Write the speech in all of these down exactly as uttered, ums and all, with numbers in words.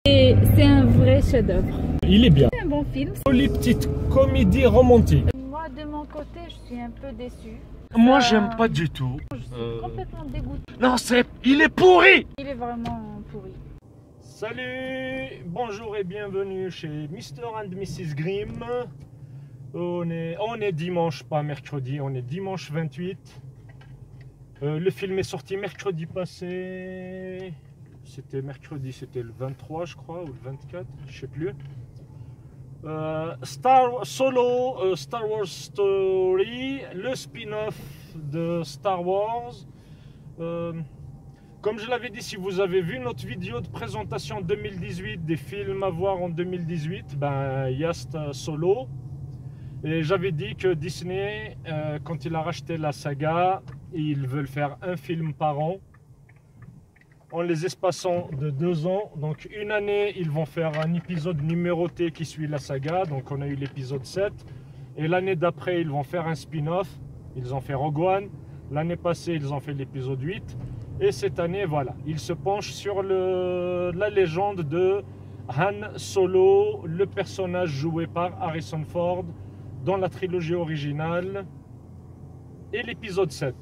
Et c'est un vrai chef-d'œuvre. Il est bien. C'est un bon film. Les petites comédies romantiques. Moi, de mon côté, je suis un peu déçue. Moi, Euh, j'aime pas du tout. Je suis Euh, complètement dégoûtée. Non, c'est... Il est pourri. Il est vraiment pourri. Salut, bonjour et bienvenue chez mister and missus Grimm. On est, on est dimanche, pas mercredi, on est dimanche vingt-huit. Euh, le film est sorti mercredi passé. C'était mercredi, c'était le vingt-trois je crois, ou le vingt-quatre, je sais plus. Euh, Star Solo, euh, Star Wars Story, le spin-off de Star Wars. Euh, Comme je l'avais dit, si vous avez vu notre vidéo de présentation deux mille dix-huit des films à voir en deux mille dix-huit, ben il y a Solo. Et j'avais dit que Disney, euh, quand il a racheté la saga, ils veulent faire un film par an, en les espaçant de deux ans. Donc une année, ils vont faire un épisode numéroté qui suit la saga. Donc on a eu l'épisode sept. Et l'année d'après, ils vont faire un spin-off. Ils ont fait Rogue One. L'année passée, ils ont fait l'épisode huit. Et cette année, voilà, ils se penchent sur le, la légende de Han Solo, le personnage joué par Harrison Ford dans la trilogie originale, et l'épisode sept.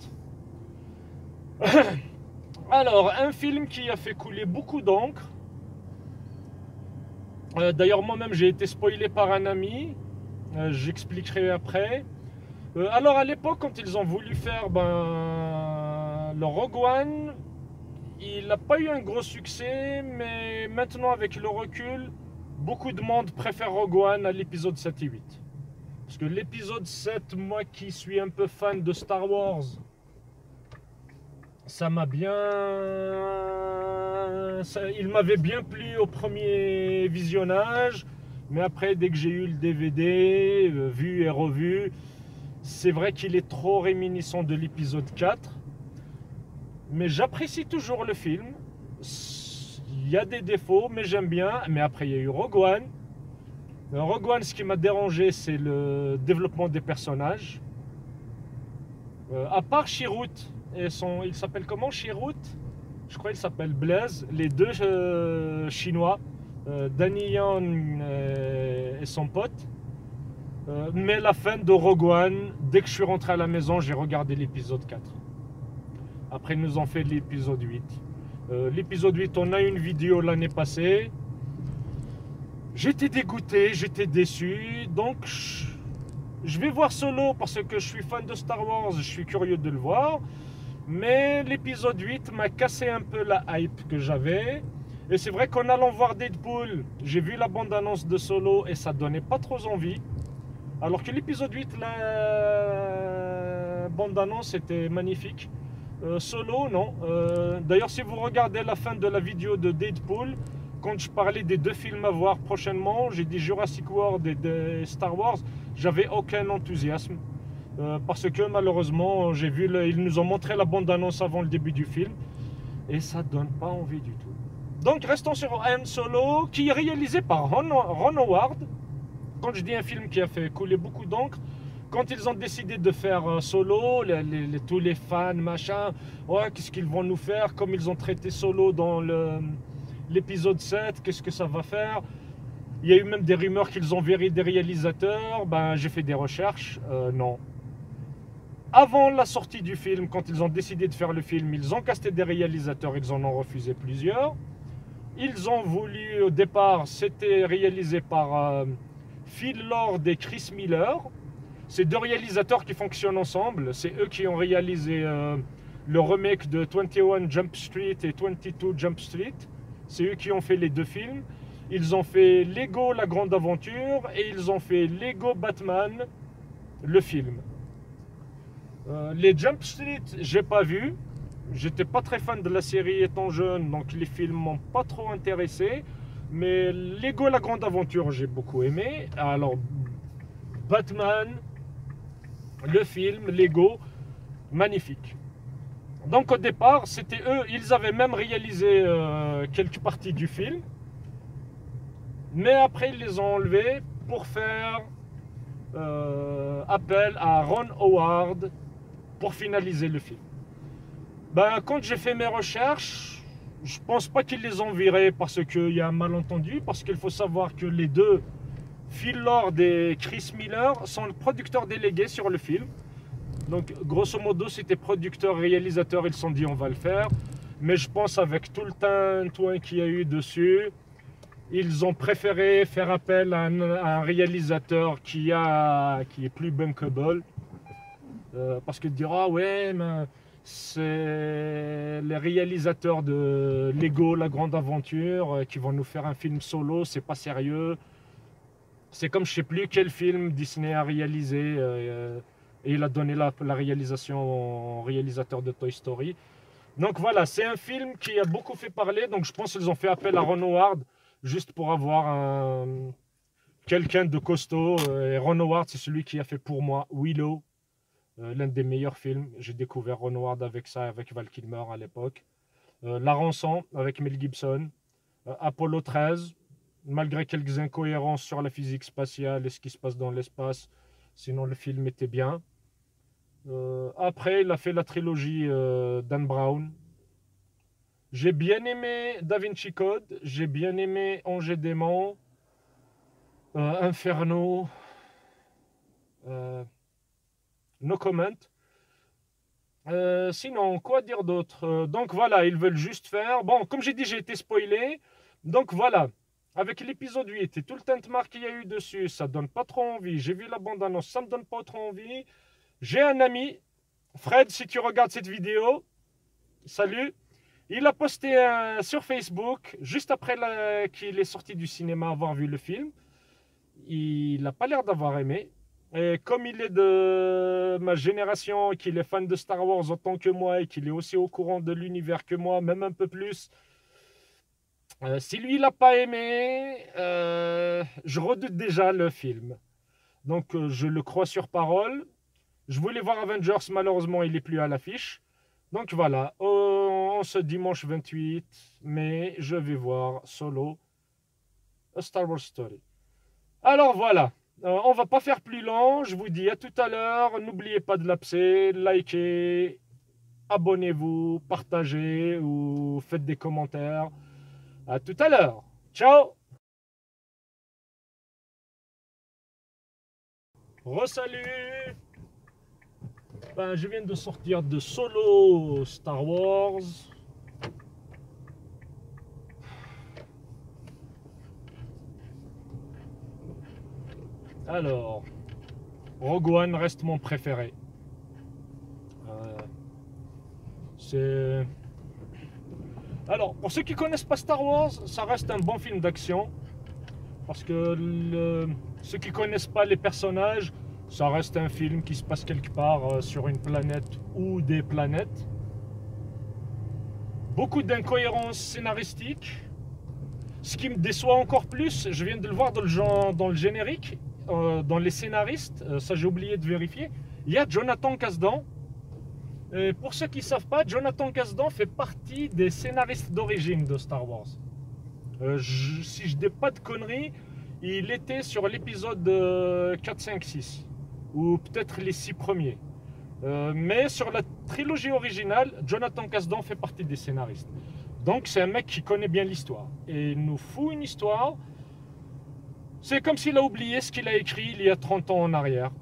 Alors, un film qui a fait couler beaucoup d'encre. Euh, D'ailleurs, moi-même, j'ai été spoilé par un ami. Euh, J'expliquerai après. Euh, alors, à l'époque, quand ils ont voulu faire ben, le Rogue One, il n'a pas eu un gros succès, mais maintenant, avec le recul, beaucoup de monde préfère Rogue One à l'épisode sept et huit. Parce que l'épisode sept, moi qui suis un peu fan de Star Wars, ça m'a bien... Ça, il m'avait bien plu au premier visionnage, mais après, dès que j'ai eu le D V D, euh, vu et revu, c'est vrai qu'il est trop réminiscent de l'épisode quatre. Mais j'apprécie toujours le film. Il y a des défauts, mais j'aime bien. Mais après, il y a eu Rogue One. Rogue One, ce qui m'a dérangé, c'est le développement des personnages. Euh, à part Chirrut, et son, il s'appelle comment Chirrut? Je crois qu'il s'appelle Blaise. Les deux euh, Chinois, euh, Danny Yan euh, et son pote. Euh, mais la fin de Rogue One, dès que je suis rentré à la maison, j'ai regardé l'épisode quatre. Après, ils nous ont fait l'épisode huit. Euh, l'épisode huit, on a une vidéo l'année passée. J'étais dégoûté, j'étais déçu. Donc, je, je vais voir Solo parce que je suis fan de Star Wars. Je suis curieux de le voir. Mais l'épisode huit m'a cassé un peu la hype que j'avais. Et c'est vrai qu'en allant voir Deadpool, j'ai vu la bande-annonce de Solo et ça donnait pas trop envie. Alors que l'épisode huit, la bande-annonce était magnifique. Euh, Solo, non. Euh, D'ailleurs, si vous regardez la fin de la vidéo de Deadpool, quand je parlais des deux films à voir prochainement, j'ai dit Jurassic World et de Star Wars, j'avais aucun enthousiasme. Euh, parce que malheureusement, j'ai vu, le, ils nous ont montré la bande-annonce avant le début du film. Et ça donne pas envie du tout. Donc, restons sur Han Solo, qui est réalisé par Ron, Ron Howard. Quand je dis un film qui a fait couler beaucoup d'encre, quand ils ont décidé de faire un Solo, les, les, tous les fans, machin, ouais, qu'est-ce qu'ils vont nous faire? Comme ils ont traité Solo dans l'épisode sept, qu'est-ce que ça va faire? Il y a eu même des rumeurs qu'ils ont viré des réalisateurs. Ben, j'ai fait des recherches, euh, non. Avant la sortie du film, quand ils ont décidé de faire le film, ils ont casté des réalisateurs, ils en ont refusé plusieurs. Ils ont voulu, au départ, c'était réalisé par euh, Phil Lord et Chris Miller. C'est deux réalisateurs qui fonctionnent ensemble. C'est eux qui ont réalisé euh, le remake de vingt et un Jump Street et vingt-deux Jump Street. C'est eux qui ont fait les deux films. Ils ont fait Lego La Grande Aventure et ils ont fait Lego Batman, le film. Euh, les Jump Street, j'ai pas vu. J'étais pas très fan de la série étant jeune, donc les films m'ont pas trop intéressé. Mais Lego La Grande Aventure, j'ai beaucoup aimé. Alors, Batman, le film, Lego, magnifique. Donc au départ, c'était eux, ils avaient même réalisé euh, quelques parties du film. Mais après, ils les ont enlevés pour faire euh, appel à Ron Howard pour finaliser le film. Ben, quand j'ai fait mes recherches, je pense pas qu'ils les ont virés parce qu'il y a un malentendu, parce qu'il faut savoir que les deux, Phil Lord et Chris Miller, sont le producteur délégué sur le film. Donc grosso modo c'était producteur, réalisateur, ils se sont dit on va le faire. Mais je pense avec tout le tintouin qu'il y a eu dessus, ils ont préféré faire appel à un, à un réalisateur qui, a, qui est plus bankable. Euh, parce qu'il dira, ah ouais, mais c'est les réalisateurs de Lego, La Grande Aventure, euh, qui vont nous faire un film solo, c'est pas sérieux. C'est comme je sais plus quel film Disney a réalisé, euh, et il a donné la, la réalisation au réalisateur de Toy Story. Donc voilà, c'est un film qui a beaucoup fait parler, donc je pense qu'ils ont fait appel à Ron Howard, juste pour avoir un, quelqu'un de costaud. Et Ron Howard, c'est celui qui a fait pour moi Willow, euh, l'un des meilleurs films. J'ai découvert Ron Howard avec ça, avec Val Kilmer à l'époque. Euh, La Rançon avec Mel Gibson. Euh, Apollo treize, malgré quelques incohérences sur la physique spatiale et ce qui se passe dans l'espace, sinon le film était bien. Euh, après, il a fait la trilogie euh, Dan Brown. J'ai bien aimé Da Vinci Code, j'ai bien aimé Ange et Démon, euh, Inferno, euh, No comment. Euh, sinon, quoi dire d'autre? Euh, Donc voilà, ils veulent juste faire... Bon, comme j'ai dit, j'ai été spoilé. Donc voilà, avec l'épisode huit et tout le tintemar qu'il y a eu dessus, ça donne pas trop envie. J'ai vu la bande-annonce, ça me donne pas trop envie. J'ai un ami, Fred, si tu regardes cette vidéo, salut. Il a posté un, sur Facebook, juste après qu'il est sorti du cinéma, avoir vu le film. Il n'a pas l'air d'avoir aimé. Et comme il est de ma génération, qu'il est fan de Star Wars autant que moi, et qu'il est aussi au courant de l'univers que moi, même un peu plus, euh, si lui, il n'a pas aimé, euh, je redoute déjà le film. Donc, euh, je le crois sur parole. Je voulais voir Avengers, malheureusement, il n'est plus à l'affiche. Donc voilà, en ce dimanche vingt-huit mai, je vais voir Solo, A Star Wars Story. Alors voilà, euh, on va pas faire plus long, je vous dis à tout à l'heure. N'oubliez pas de l'apser, likez, abonnez-vous, partagez ou faites des commentaires. À tout à l'heure, ciao. Re-salut. Ben, je viens de sortir de Solo Star Wars. Alors, Rogue One reste mon préféré. Euh, c'est... Alors, pour ceux qui ne connaissent pas Star Wars, ça reste un bon film d'action. Parce que le... ceux qui ne connaissent pas les personnages, ça reste un film qui se passe quelque part euh, sur une planète ou des planètes. Beaucoup d'incohérences scénaristiques. Ce qui me déçoit encore plus, je viens de le voir dans le, genre, dans le générique, euh, dans les scénaristes, euh, ça j'ai oublié de vérifier, il y a Jonathan Kasdan. Et pour ceux qui ne savent pas, Jonathan Kasdan fait partie des scénaristes d'origine de Star Wars. Euh, je, si je dis pas de conneries, il était sur l'épisode euh, quatre, cinq, six. Ou peut-être les six premiers. Euh, mais sur la trilogie originale, Jonathan Kasdan fait partie des scénaristes. Donc c'est un mec qui connaît bien l'histoire. Et il nous fout une histoire. C'est comme s'il a oublié ce qu'il a écrit il y a trente ans en arrière.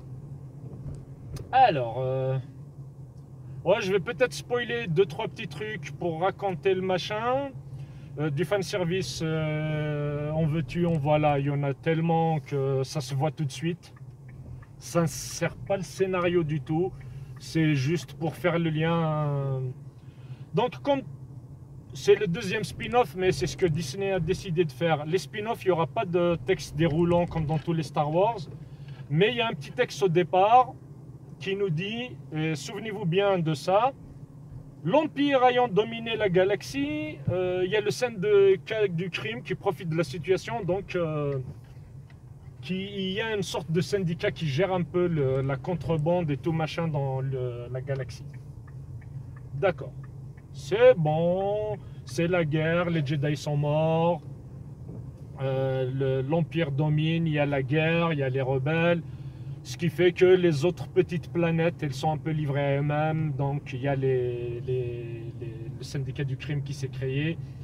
Alors, euh... ouais, je vais peut-être spoiler deux trois petits trucs pour raconter le machin. Euh, du fanservice, euh, en veux-tu, en voilà, il y en a tellement que ça se voit tout de suite. Ça ne sert pas le scénario du tout, c'est juste pour faire le lien. Donc comme c'est le deuxième spin-off, mais c'est ce que Disney a décidé de faire. Les spin-offs, il n'y aura pas de texte déroulant comme dans tous les Star Wars, mais il y a un petit texte au départ qui nous dit, et souvenez-vous bien de ça, l'Empire ayant dominé la galaxie, euh, il y a le scène de, du crime qui profite de la situation, donc euh, qui, il y a une sorte de syndicat qui gère un peu le, la contrebande et tout machin dans le, la galaxie. D'accord. C'est bon, c'est la guerre, les Jedi sont morts, euh, l'Empire domine, il y a la guerre, il y a les rebelles. Ce qui fait que les autres petites planètes, elles sont un peu livrées à elles-mêmes. Donc il y a les, les, les, le syndicat du crime qui s'est créé.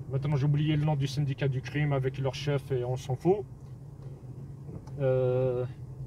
Maintenant j'ai oublié le nom du syndicat du crime avec leur chef et on s'en fout. Euh...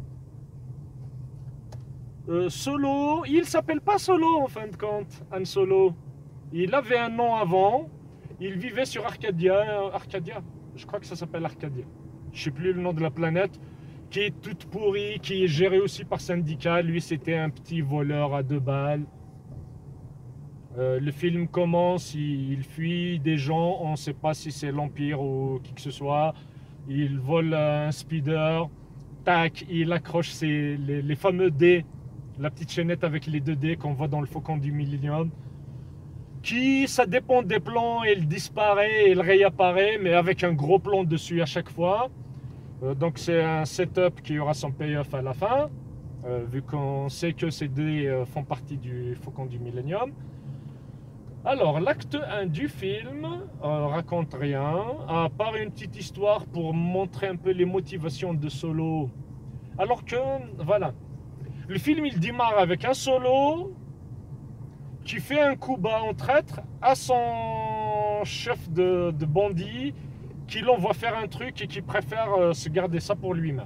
Euh, Solo, il s'appelle pas Solo en fin de compte, Han Solo. Il avait un nom avant, il vivait sur Arcadia, Arcadia, je crois que ça s'appelle Arcadia. Je sais plus le nom de la planète, qui est toute pourrie, qui est gérée aussi par syndicat. Lui c'était un petit voleur à deux balles. Euh, le film commence, il, il fuit des gens, on ne sait pas si c'est l'Empire ou qui que ce soit. Il vole un speeder, tac, il accroche ses, les, les fameux dés, la petite chaînette avec les deux dés qu'on voit dans le Faucon du Millennium. Qui, ça dépend des plans, il disparaît et il réapparaît, mais avec un gros plan dessus à chaque fois. Euh, donc c'est un setup qui aura son payoff à la fin, euh, vu qu'on sait que ces dés euh, font partie du Faucon du Millennium. Alors, l'acte un du film euh, raconte rien, à part une petite histoire pour montrer un peu les motivations de Solo. Alors que, voilà, le film il démarre avec un Solo qui fait un coup bas en traître à son chef de, de bandit, qui l'envoie faire un truc et qui préfère euh, se garder ça pour lui-même.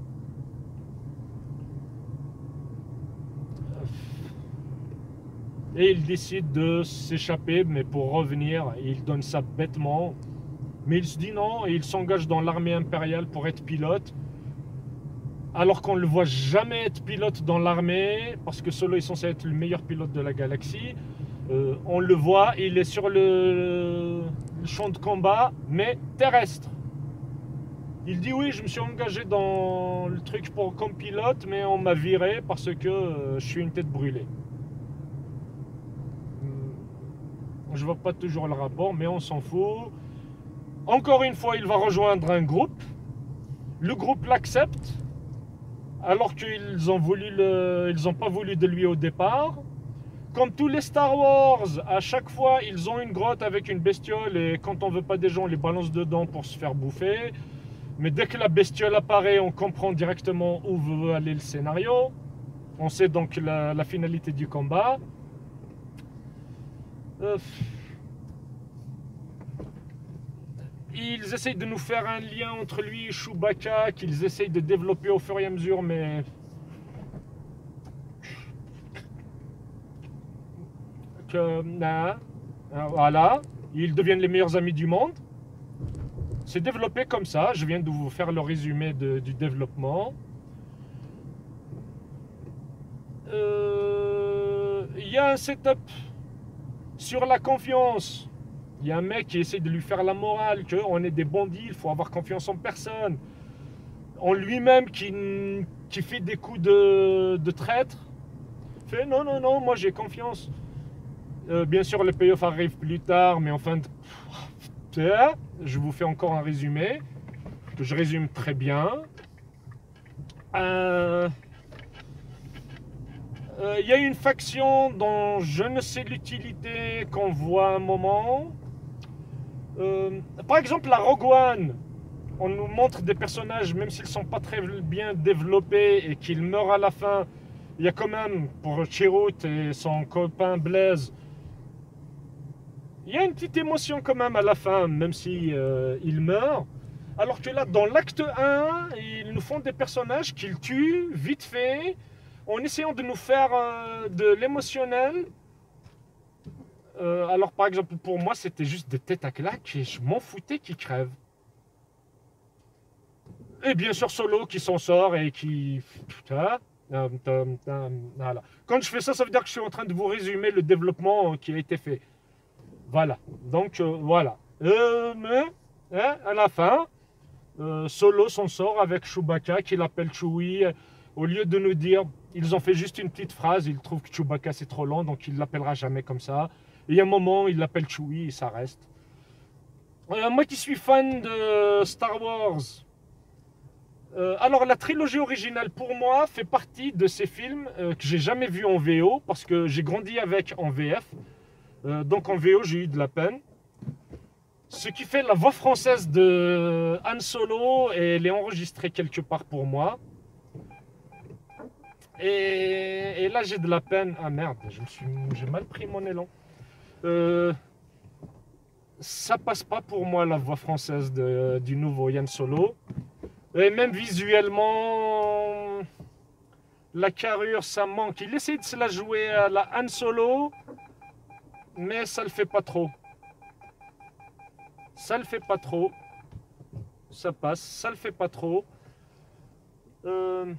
Et il décide de s'échapper, mais pour revenir, il donne ça bêtement. Mais il se dit non, et il s'engage dans l'armée impériale pour être pilote. Alors qu'on ne le voit jamais être pilote dans l'armée, parce que Solo est censé être le meilleur pilote de la galaxie. Euh, on le voit, il est sur le, le champ de combat, mais terrestre. Il dit oui, je me suis engagé dans le truc pour, comme pilote, mais on m'a viré parce que euh, je suis une tête brûlée. Je vois pas toujours le rapport, mais on s'en fout. Encore une fois, il va rejoindre un groupe. Le groupe l'accepte, alors qu'ils ont voulu le... ils n'ont pas voulu de lui au départ. Comme tous les Star Wars, à chaque fois, ils ont une grotte avec une bestiole et quand on veut pas des gens, on les balance dedans pour se faire bouffer. Mais dès que la bestiole apparaît, on comprend directement où veut aller le scénario. On sait donc la, la finalité du combat. Euh, ils essayent de nous faire un lien entre lui et Chewbacca qu'ils essayent de développer au fur et à mesure, mais que nah, voilà, ils deviennent les meilleurs amis du monde. C'est développé comme ça. Je viens de vous faire le résumé de, du développement. Il euh, y a un setup sur la confiance. Il y a un mec qui essaie de lui faire la morale, qu'on est des bandits, il faut avoir confiance en personne. En lui-même qui, qui fait des coups de, de traître. Fait non, non, non, moi j'ai confiance. Euh, bien sûr, le payoff arrive plus tard, mais enfin, je vous fais encore un résumé, que je résume très bien. Euh... Il euh, y a une faction dont je ne sais l'utilité qu'on voit un moment. Euh, par exemple, la Rogue One, on nous montre des personnages, même s'ils ne sont pas très bien développés et qu'ils meurent à la fin. Il y a quand même, pour Chirrut et son copain Blaise, il y a une petite émotion quand même à la fin, même si euh, ils meurent. Alors que là, dans l'acte un, ils nous font des personnages qu'ils tuent vite fait, en essayant de nous faire euh, de l'émotionnel. Euh, alors par exemple, pour moi, c'était juste des têtes à claques et je m'en foutais qu'ils crèvent. Et bien sûr, Solo qui s'en sort et qui... Putain, voilà. Quand je fais ça, ça veut dire que je suis en train de vous résumer le développement qui a été fait. Voilà. Donc, euh, voilà. Euh, mais, hein, à la fin, euh, Solo s'en sort avec Chewbacca qui l'appelle Chewie. Au lieu de nous dire... Ils ont fait juste une petite phrase, ils trouvent que Chewbacca c'est trop long, donc il ne l'appellera jamais comme ça. Et il y a un moment, il l'appelle Chewie et ça reste. Euh, moi qui suis fan de Star Wars, euh, alors la trilogie originale pour moi fait partie de ces films euh, que j'ai jamais vus en V O, parce que j'ai grandi avec en V F. Euh, donc en V O j'ai eu de la peine. Ce qui fait la voix française de Han Solo, et elle est enregistrée quelque part pour moi. Et, et là j'ai de la peine. Ah merde, je me suis, j'ai mal pris mon élan. Euh, ça passe pas pour moi la voix française de, du nouveau Han Solo. Et même visuellement, la carrure, ça manque. Il essaie de se la jouer à la Han Solo, mais ça le fait pas trop. Ça le fait pas trop. Ça passe, ça le fait pas trop. Euh...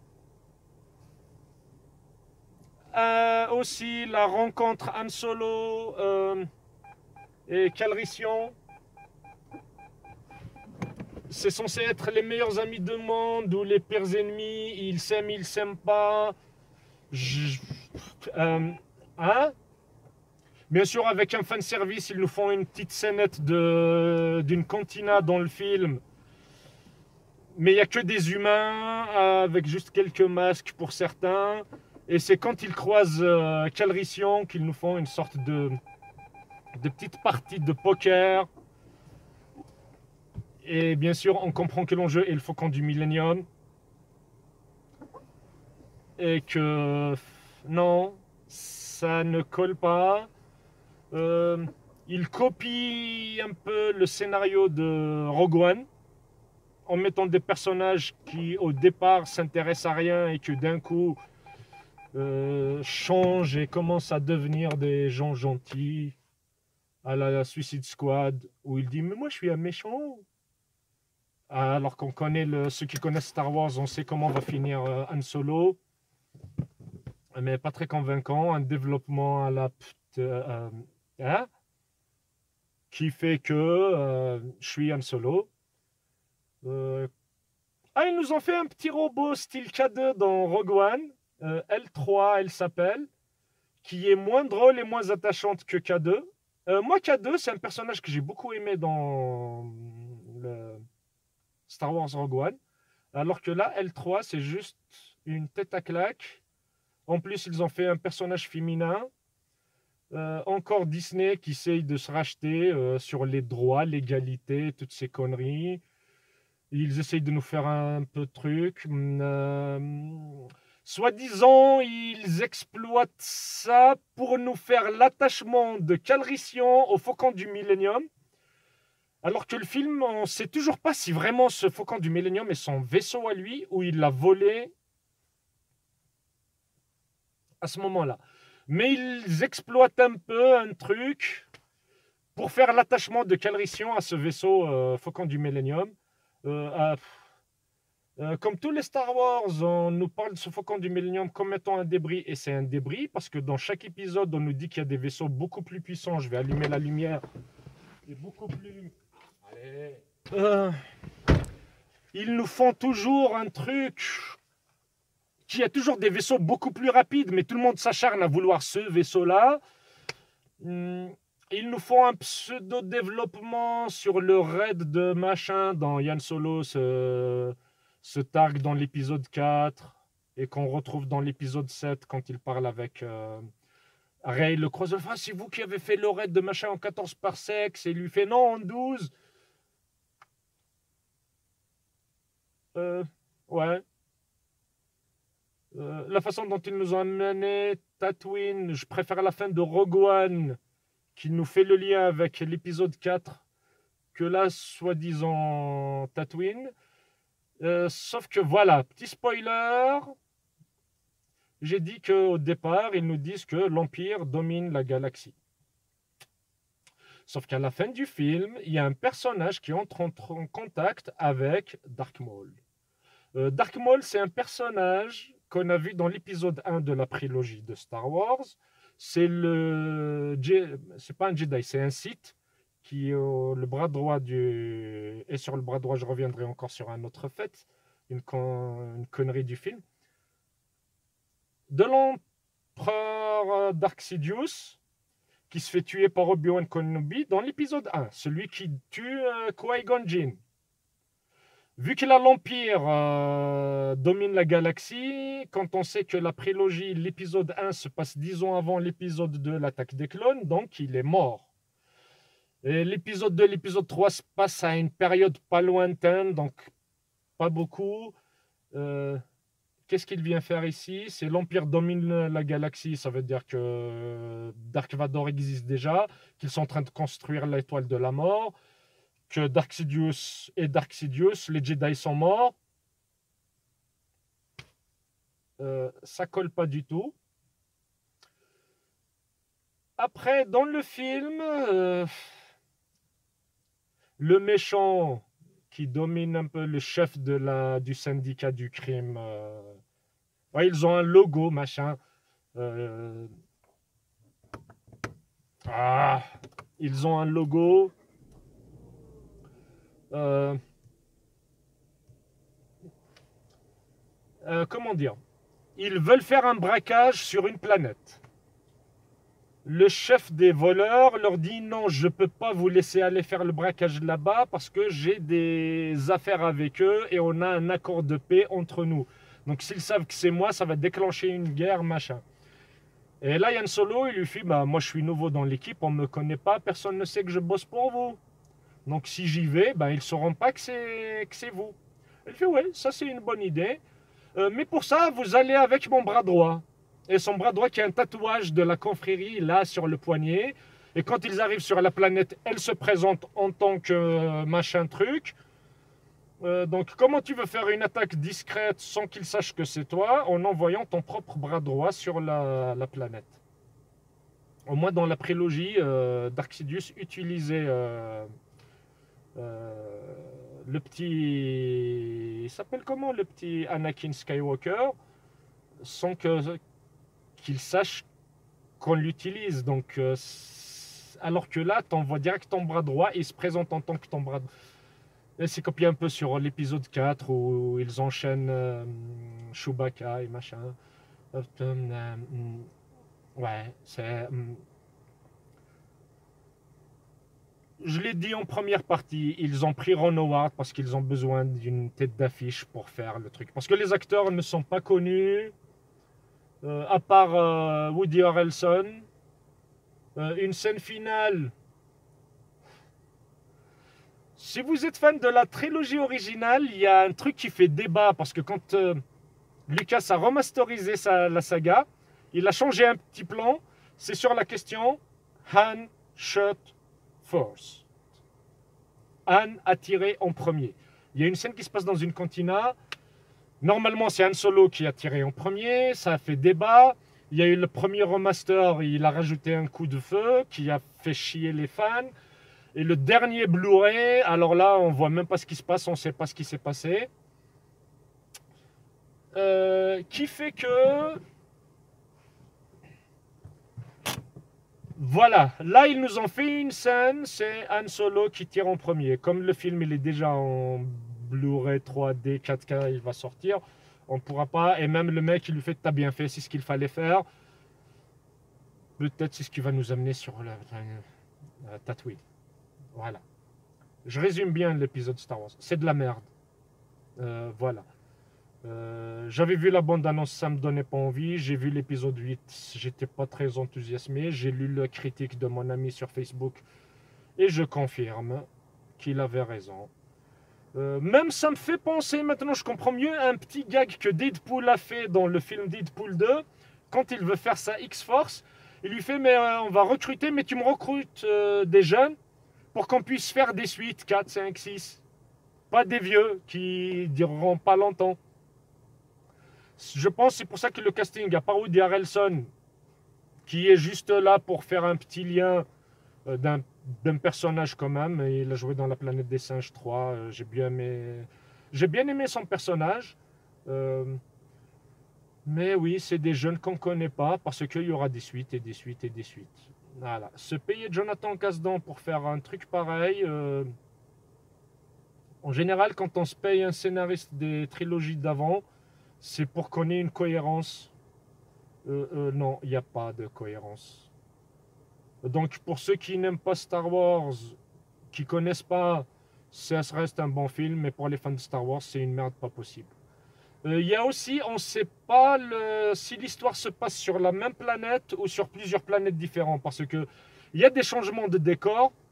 Euh, aussi la rencontre Han Solo euh, et Calrissian. C'est censé être les meilleurs amis du monde ou les pires ennemis. Ils s'aiment, ils s'aiment pas. Je... Euh, hein? Bien sûr, avec un fanservice, ils nous font une petite scénette de, d'une cantina dans le film. Mais il n'y a que des humains avec juste quelques masques pour certains. Et c'est quand ils croisent euh, Calrissian qu'ils nous font une sorte de, de petite partie de poker. Et bien sûr, on comprend que l'enjeu est le Faucon du Millennium. Et que non, ça ne colle pas. Euh, il copie un peu le scénario de Rogue One en mettant des personnages qui au départ s'intéressent à rien et que d'un coup euh, changent et commencent à devenir des gens gentils, à la Suicide Squad où il dit mais moi je suis un méchant, alors qu'on connaît le, ceux qui connaissent Star Wars, on sait comment va finir euh, Han Solo, mais pas très convaincant. Un développement à la euh, hein, qui fait que euh, je suis Han Solo. Euh, ah, ils nous ont fait un petit robot style K deux dans Rogue One, euh, L trois elle s'appelle, qui est moins drôle et moins attachante que K deux. Euh, moi, K deux, c'est un personnage que j'ai beaucoup aimé dans le Star Wars Rogue One, alors que là, L trois, c'est juste une tête à claque. En plus, ils ont fait un personnage féminin. Euh, encore Disney qui essaye de se racheter euh, sur les droits, l'égalité, toutes ces conneries. Ils essayent de nous faire un peu de trucs. Euh, Soi-disant, ils exploitent ça pour nous faire l'attachement de Calrissian au Faucon du Millennium. Alors que le film, on ne sait toujours pas si vraiment ce Faucon du Millennium est son vaisseau à lui ou il l'a volé à ce moment-là. Mais ils exploitent un peu un truc pour faire l'attachement de Calrissian à ce vaisseau euh, Faucon du Millennium. Euh, à, euh, comme tous les Star Wars, on nous parle de ce Faucon du Millennium comme étant un débris, et c'est un débris parce que dans chaque épisode, on nous dit qu'il y a des vaisseaux beaucoup plus puissants. Je vais allumer la lumière. Et beaucoup plus... Allez. Euh, ils nous font toujours un truc qui a toujours des vaisseaux beaucoup plus rapides, mais tout le monde s'acharne à vouloir ce vaisseau-là. Ils nous font un pseudo-développement sur le raid de machin dans Han Solo, ce, ce targ dans l'épisode quatre, et qu'on retrouve dans l'épisode sept quand il parle avec euh, Rey le croiseur. Enfin, c'est vous qui avez fait le raid de machin en quatorze parsecs, et il lui fait non en douze. Euh, ouais. Euh, la façon dont ils nous ont amené Tatooine, je préfère la fin de Rogue One, qui nous fait le lien avec l'épisode quatre, que là, soi-disant Tatooine. Euh, sauf que voilà, petit spoiler, j'ai dit qu'au départ, ils nous disent que l'Empire domine la galaxie. Sauf qu'à la fin du film, il y a un personnage qui entre en contact avec Darth Maul. Euh, Darth Maul, c'est un personnage qu'on a vu dans l'épisode un de la prélogie de Star Wars. C'est le... C'est pas un Jedi, c'est un Sith qui est au, le bras droit du... Et sur le bras droit, je reviendrai encore sur un autre fait, une, con... une connerie du film. De l'empereur Dark Sidious, qui se fait tuer par Obi-Wan Kenobi dans l'épisode un, celui qui tue euh, Qui-Gon Jinn. Vu que là, l'Empire euh, domine la galaxie, quand on sait que la prélogie, l'épisode un se passe dix ans avant l'épisode deux, l'attaque des clones, donc il est mort. Et l'épisode deux, l'épisode trois se passe à une période pas lointaine, donc pas beaucoup. Euh, qu'est-ce qu'il vient faire ici? C'est l'Empire domine la galaxie, ça veut dire que Dark Vador existe déjà, qu'ils sont en train de construire l'étoile de la mort, que Dark Sidious et Dark Sidious, les Jedi sont morts. Euh, ça colle pas du tout. Après, dans le film, euh, le méchant qui domine un peu le chef de la, du syndicat du crime, euh, ouais, ils ont un logo, machin. Euh, ah, ils ont un logo. Euh, euh, comment dire? Ils veulent faire un braquage sur une planète. Le chef des voleurs leur dit non, je ne peux pas vous laisser aller faire le braquage là-bas parce que j'ai des affaires avec eux et on a un accord de paix entre nous. Donc s'ils savent que c'est moi, ça va déclencher une guerre, machin. Et là, Yann Solo, il lui fait bah, moi je suis nouveau dans l'équipe, on ne me connaît pas, personne ne sait que je bosse pour vous. Donc si j'y vais, bah, ils ne sauront pas que c'est vous. Il fait ouais, ça c'est une bonne idée. Euh, mais pour ça, vous allez avec mon bras droit. Et son bras droit qui a un tatouage de la confrérie là sur le poignet. Et quand ils arrivent sur la planète, elle se présente en tant que euh, machin truc. Euh, donc comment tu veux faire une attaque discrète sans qu'ils sachent que c'est toi en envoyant ton propre bras droit sur la, la planète? Au moins dans la prélogie, euh, Dark Sidious utilisait euh, euh, le petit... Il s'appelle comment le petit Anakin Skywalker sans que qu'il sache qu'on l'utilise. Donc, euh, alors que là, tu envoies direct ton bras droit et il se présente en tant que ton bras droit. C'est copié un peu sur l'épisode quatre où ils enchaînent euh, Chewbacca et machin. Euh, euh, ouais, c'est... Euh, je l'ai dit en première partie, ils ont pris Ron Howard parce qu'ils ont besoin d'une tête d'affiche pour faire le truc. Parce que les acteurs ne sont pas connus. Euh, à part euh, Woody Harrelson, euh, une scène finale. Si vous êtes fan de la trilogie originale, il y a un truc qui fait débat parce que quand euh, Lucas a remasterisé sa, la saga, il a changé un petit plan. C'est sur la question Han shot first. Han a tiré en premier. Il y a une scène qui se passe dans une cantina. Normalement, c'est Han Solo qui a tiré en premier, ça a fait débat. Il y a eu le premier remaster, il a rajouté un coup de feu qui a fait chier les fans. Et le dernier Blu-ray, alors là, on voit même pas ce qui se passe, on ne sait pas ce qui s'est passé. Euh, qui fait que... Voilà, là, ils nous ont fait une scène, c'est Han Solo qui tire en premier. Comme le film, il est déjà en Blu-ray trois D, quatre K, il va sortir. On ne pourra pas. Et même le mec, il lui fait, t'as bien fait, c'est ce qu'il fallait faire. Peut-être c'est ce qui va nous amener sur la, la, la Tatooine. Voilà. Je résume bien l'épisode Star Wars. C'est de la merde. Euh, voilà. Euh, J'avais vu la bande-annonce, ça me donnait pas envie. J'ai vu l'épisode huit, j'étais pas très enthousiasmé. J'ai lu la critique de mon ami sur Facebook et je confirme qu'il avait raison. Euh, même ça me fait penser, maintenant je comprends mieux, un petit gag que Deadpool a fait dans le film Deadpool deux. Quand il veut faire sa X-Force, il lui fait mais euh, on va recruter, mais tu me recrutes euh, des jeunes pour qu'on puisse faire des suites quatre, cinq, six. Pas des vieux qui dureront pas longtemps. Je pense que c'est pour ça que le casting, à part Woody Harrelson, qui est juste là pour faire un petit lien euh, d'un personnage quand même, et il a joué dans La Planète des Singes trois, euh, j'ai bien aimé, j'ai bien aimé son personnage, euh, mais oui, c'est des jeunes qu'on ne connaît pas, parce qu'il y aura des suites et des suites et des suites. Voilà. Se payer Jonathan Kasdan pour faire un truc pareil, euh, en général, quand on se paye un scénariste des trilogies d'avant, c'est pour qu'on ait une cohérence. Euh, euh, non, il n'y a pas de cohérence. Donc, pour ceux qui n'aiment pas Star Wars, qui ne connaissent pas, ça reste un bon film, mais pour les fans de Star Wars, c'est une merde pas possible. Euh, il y a aussi, on ne sait pas le, si l'histoire se passe sur la même planète ou sur plusieurs planètes différentes, parce que il y a des changements de décor,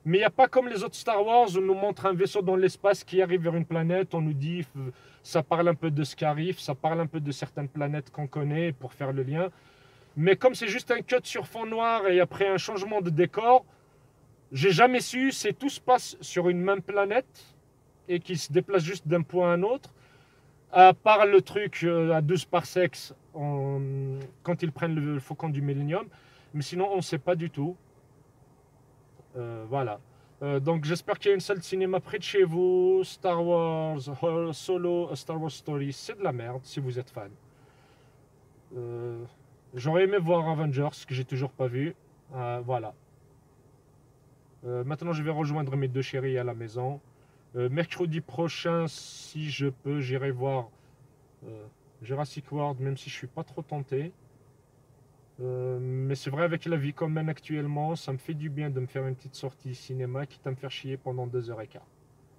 Mais il n'y a pas comme les autres Star Wars, on nous montre un vaisseau dans l'espace qui arrive vers une planète, on nous dit, ça parle un peu de Scarif, ça parle un peu de certaines planètes qu'on connaît pour faire le lien. Mais comme c'est juste un cut sur fond noir et après un changement de décor, j'ai jamais su, c'est tout se passe sur une même planète et qui se déplace juste d'un point à un autre. À part le truc à douze parsecs en, quand ils prennent le faucon du Millennium. Mais sinon, on ne sait pas du tout. Euh, voilà. Euh, donc j'espère qu'il y a une salle de cinéma près de chez vous. Star Wars Solo, Star Wars Story, c'est de la merde si vous êtes fan. Euh, J'aurais aimé voir Avengers, que j'ai toujours pas vu. Euh, voilà. Euh, maintenant, je vais rejoindre mes deux chéris à la maison. Euh, mercredi prochain, si je peux, j'irai voir euh, Jurassic World, même si je suis pas trop tenté. Euh, mais c'est vrai, avec la vie qu'on mène actuellement, ça me fait du bien de me faire une petite sortie cinéma, quitte à me faire chier pendant deux heures et quart.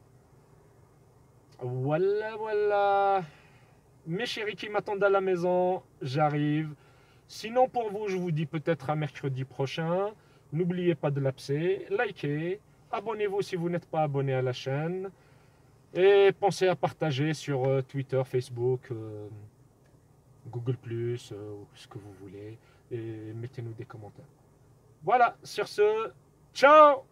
Voilà, voilà. Mes chéris qui m'attendent à la maison, j'arrive. Sinon, pour vous, je vous dis peut-être à mercredi prochain. N'oubliez pas de l'apser, likez, abonnez-vous si vous n'êtes pas abonné à la chaîne. Et pensez à partager sur euh, Twitter, Facebook, euh, Google plus, euh, ce que vous voulez. Et mettez-nous des commentaires. Voilà, sur ce, ciao!